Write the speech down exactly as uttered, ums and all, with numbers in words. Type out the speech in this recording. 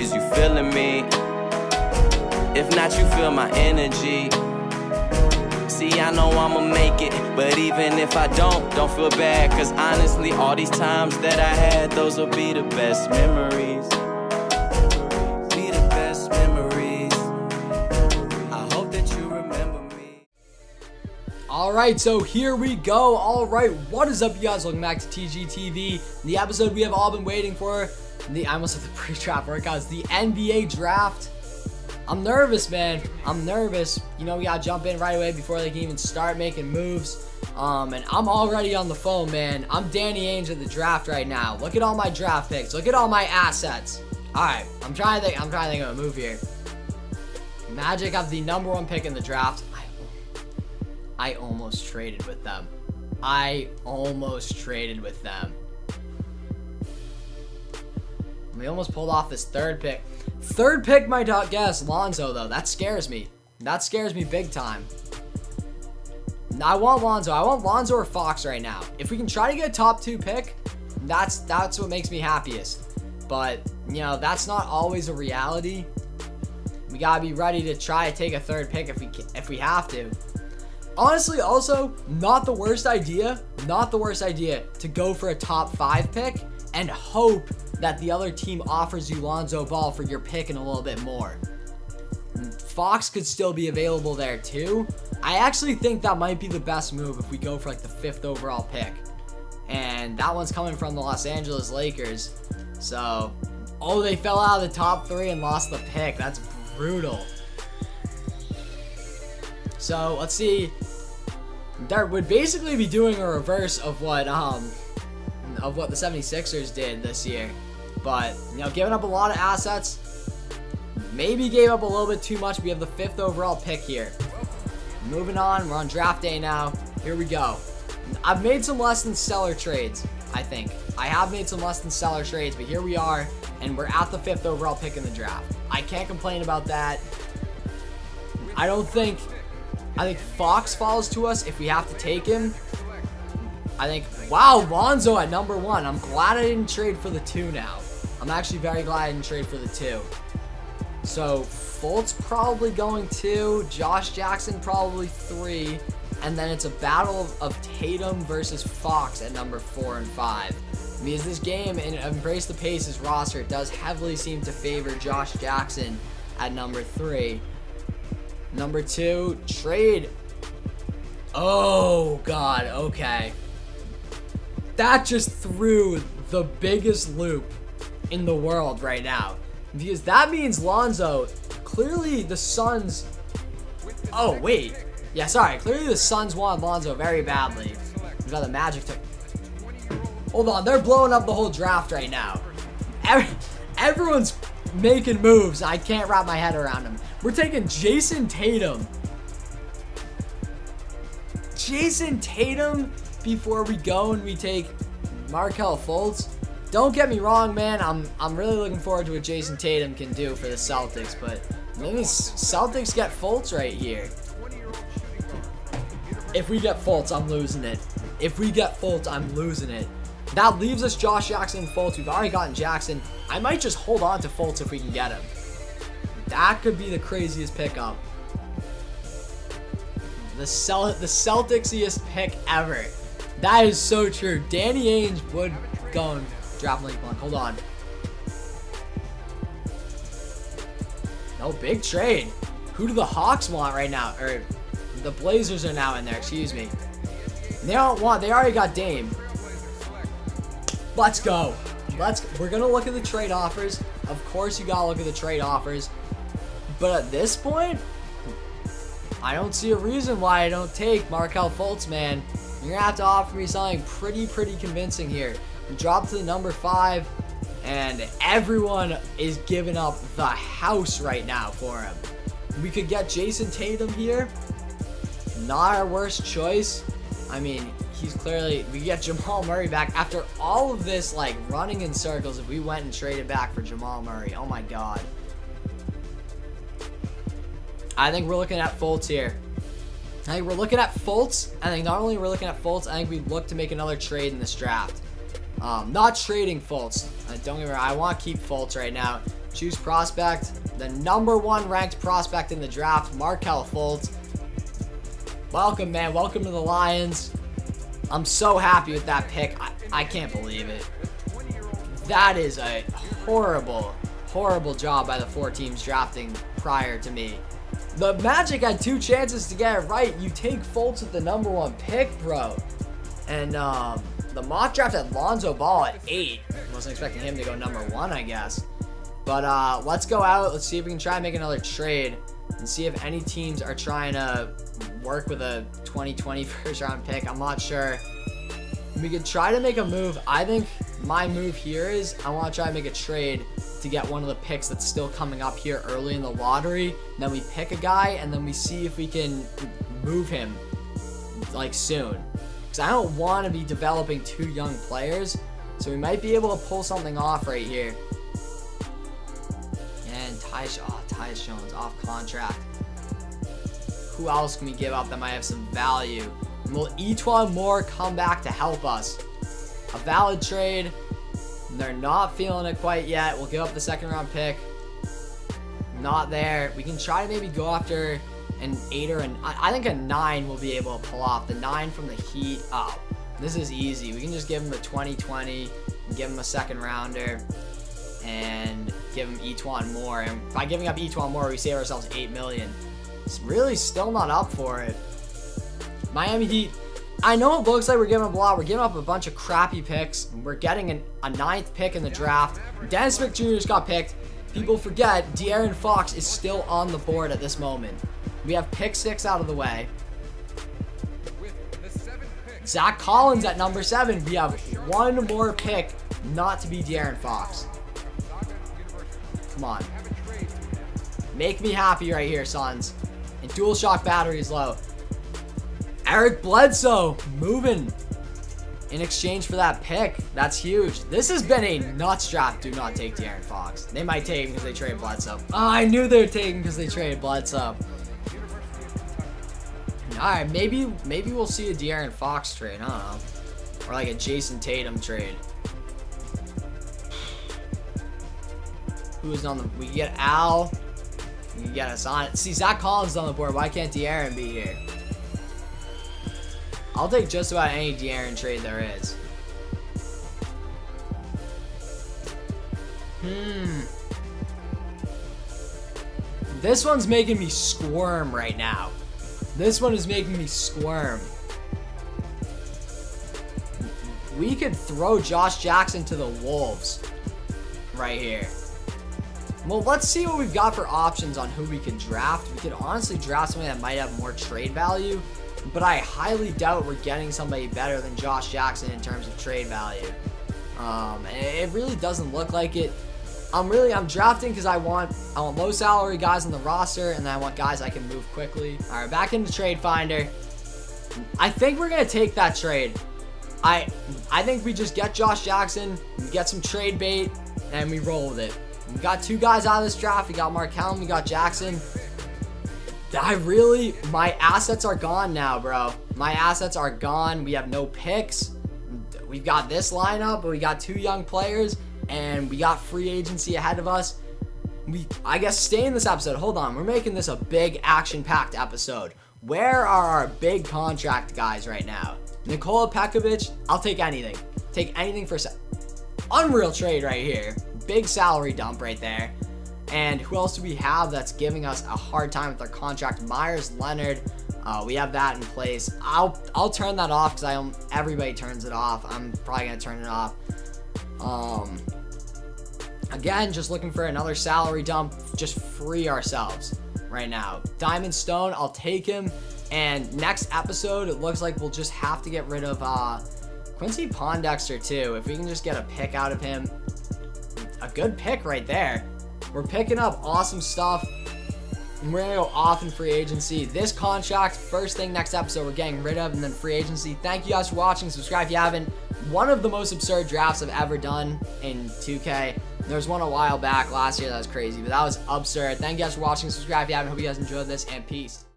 is you feeling me? If not, you feel my energy. See, I know I'ma make it, but even if I don't, don't feel bad. Cause honestly, all these times that I had, those will be the best memories. Be the best memories. I hope that you remember me. Alright, so here we go. Alright, what is up, you guys? Welcome back to T G T V. The episode we have all been waiting for. The I almost have the pre-draft workouts. The N B A draft. I'm nervous, man. I'm nervous. You know, we gotta jump in right away before they can even start making moves. Um, and I'm already on the phone, man. I'm Danny Ainge at the draft right now. Look at all my draft picks. Look at all my assets. All right, I'm trying to think. I'm trying to think of a move here. Magic have the number one pick in the draft. I, I almost traded with them. I almost traded with them. We almost pulled off this third pick. Third pick, my guess, Lonzo, though. That scares me. That scares me big time. I want Lonzo. I want Lonzo or Fox right now. If we can try to get a top two pick, that's that's what makes me happiest. But, you know, that's not always a reality. We got to be ready to try to take a third pick if we if we have to. Honestly, also, not the worst idea. Not the worst idea to go for a top five pick and hope that the other team offers you Lonzo Ball for your pick and a little bit more. Fox could still be available there too. I actually think that might be the best move if we go for like the fifth overall pick. And that one's coming from the Los Angeles Lakers. So, oh, they fell out of the top three and lost the pick. That's brutal. So, let's see. That would basically be doing a reverse of what, um, of what the seventy-sixers did this year. But, you know, giving up a lot of assets. Maybe gave up a little bit too much. We have the fifth overall pick here. Moving on. We're on draft day now. Here we go. I've made some less than stellar trades, I think. I have made some less than stellar trades, but here we are, and we're at the fifth overall pick in the draft. I can't complain about that. I don't think... I think Fox falls to us if we have to take him. I think, wow, Lonzo at number one. I'm glad I didn't trade for the two now. I'm actually very glad I didn't trade for the two. So, Fultz probably going two. Josh Jackson probably three. And then it's a battle of Tatum versus Fox at number four and five. Because this game in Embrace the Pace's roster does heavily seem to favor Josh Jackson at number three. Number two, trade. Oh, God, okay. That just threw the biggest loop in the world right now. Because that means Lonzo, clearly the Suns... Oh, wait. Yeah, sorry. Clearly the Suns wanted Lonzo very badly. We got the Magic to... Hold on. They're blowing up the whole draft right now. Every... Everyone's making moves. I can't wrap my head around them. We're taking Jason Tatum. Jason Tatum before we go and we take Markelle Fultz. Don't get me wrong, man. I'm I'm really looking forward to what Jason Tatum can do for the Celtics, but maybe Celtics get Fultz right here. If we get Fultz, I'm losing it. If we get Fultz, I'm losing it. That leaves us Josh Jackson and Fultz. We've already gotten Jackson. I might just hold on to Fultz if we can get him. That could be the craziest pickup. The Cel the Celticsiest pick ever. That is so true. Danny Ainge would go and draft Malik Monk. Hold on. No, big trade. Who do the Hawks want right now? Or the Blazers are now in there, excuse me. They don't want, they already got Dame. Let's go. Let's, we're going to look at the trade offers. Of course you got to look at the trade offers. But at this point, I don't see a reason why I don't take Markelle Fultz, man. You're going to have to offer me something pretty, pretty convincing here. Drop to the number five, and everyone is giving up the house right now for him. We could get Jason Tatum here. Not our worst choice. I mean, he's clearly... We get Jamal Murray back after all of this, like, running in circles. If we went and traded back for Jamal Murray, oh my God. I think we're looking at Fultz here. I think we're looking at Fultz. I think not only we're looking at Fultz, I think we look to make another trade in this draft. Um, not trading Fultz. Uh, don't get me wrong. I want to keep Fultz right now. Choose prospect. The number one ranked prospect in the draft, Markelle Fultz. Welcome, man. Welcome to the Lions. I'm so happy with that pick. I, I can't believe it. That is a horrible, horrible job by the four teams drafting prior to me. The Magic had two chances to get it right. You take Fultz with the number one pick, bro. And um, the mock draft had Lonzo Ball at eight. Wasn't expecting him to go number one, I guess. But uh, let's go out. Let's see if we can try and make another trade and see if any teams are trying to work with a twenty twenty first round pick. I'm not sure. We could try to make a move. I think my move here is I want to try and make a trade to get one of the picks that's still coming up here early in the lottery. And then we pick a guy and then we see if we can move him like soon. Because I don't want to be developing two young players. So we might be able to pull something off right here. And Tyus, oh, Tyus Jones off contract. Who else can we give up that might have some value? And will E'Twaun Moore come back to help us? A valid trade. They're not feeling it quite yet. We'll give up the second round pick. Not there. We can try to maybe go after an eight or an, I think a nine will be able to pull off. The nine from the Heat. Oh, this is easy. We can just give him a twenty twenty and give him a second rounder and give him E'Twaun Moore. And by giving up E'Twaun Moore, we save ourselves eight million. It's really still not up for it. Miami Heat. I know it looks like we're giving up a lot. We're giving up a bunch of crappy picks. We're getting an, a ninth pick in the draft. Dennis Smith Junior just got picked. People forget De'Aaron Fox is still on the board at this moment. We have pick six out of the way. Zach Collins at number seven. We have one more pick not to be De'Aaron Fox. Come on. Make me happy right here, Suns. And dual shock battery is low. Eric Bledsoe moving in exchange for that pick. That's huge. This has been a nuts draft. Do not take De'Aaron Fox. They might take him because they trade Bledsoe. Oh, I knew they were taking because they traded Bledsoe. Alright, maybe maybe we'll see a De'Aaron Fox trade. I don't know. Or like a Jason Tatum trade. Who's on the... We can get Al. We can get us on... See, Zach Collins is on the board. Why can't De'Aaron be here? I'll take just about any De'Aaron trade there is. Hmm. This one's making me squirm right now. This one is making me squirm. We could throw Josh Jackson to the Wolves right here. Well, let's see what we've got for options on who we could draft. We could honestly draft somebody that might have more trade value. But I highly doubt we're getting somebody better than Josh Jackson in terms of trade value. Um, and it really doesn't look like it. I'm really, I'm drafting because I want, I want low salary guys on the roster, and I want guys I can move quickly. All right, back into Trade Finder. I think we're gonna take that trade. I, I think we just get Josh Jackson, we get some trade bait, and we roll with it. We got two guys out of this draft. We got Markelle, we got Jackson. I really, my assets are gone now, bro. My assets are gone. We have no picks. We've got this lineup, but we got two young players, and we got free agency ahead of us. We, I guess, stay in this episode. Hold on, we're making this a big action-packed episode. Where are our big contract guys right now? Nikola Pekovic, I'll take anything. Take anything for a unreal trade right here. Big salary dump right there. And who else do we have that's giving us a hard time with their contract? Myers Leonard. Uh, we have that in place. I'll I'll turn that off because I don't, everybody turns it off. I'm probably gonna turn it off. Um, again, just looking for another salary dump. Just free ourselves right now. Diamond Stone, I'll take him. And next episode, it looks like we'll just have to get rid of uh, Quincy Pondexter too. If we can just get a pick out of him, a good pick right there. We're picking up awesome stuff. And we're going to go off in free agency. This contract, first thing next episode, we're getting rid of, and then free agency. Thank you guys for watching. Subscribe if you haven't. One of the most absurd drafts I've ever done in two K. There was one a while back last year that was crazy, but that was absurd. Thank you guys for watching. Subscribe if you haven't. Hope you guys enjoyed this, and peace.